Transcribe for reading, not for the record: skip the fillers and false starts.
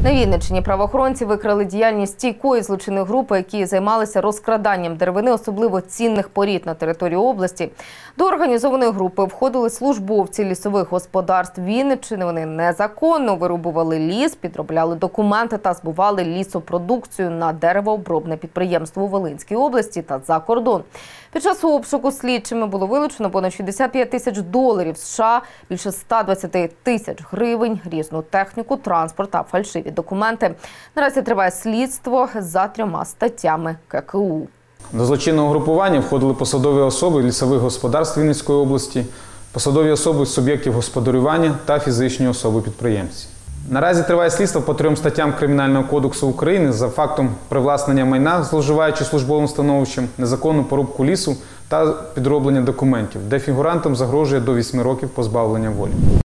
На Вінниччині правоохоронці викрили діяльність стійкої злочинної групи, які займалися розкраданням деревини особливо цінних порід на території області. До організованої групи входили службовці лісових господарств Вінниччини. Вони незаконно вирубували ліс, підробляли документи та збували лісопродукцію на деревообробне підприємство у Волинській області та за кордон. Під час обшуку слідчими було вилучено понад 65 тисяч доларів США, більше 120 тисяч гривень, різну техніку, транспорт та фальшиві документи. Наразі триває слідство за 3 статтями ККУ. До злочинного групування входили посадові особи лісових господарств Вінницької області, посадові особи суб'єктів господарювання та фізичні особи-підприємці. Наразі триває слідство по 3 статтям Кримінального кодексу України за фактом привласнення майна, зловживаючи службовим становищем, незаконну порубку лісу та підроблення документів, де фігурантам загрожує до 8 років позбавлення волі.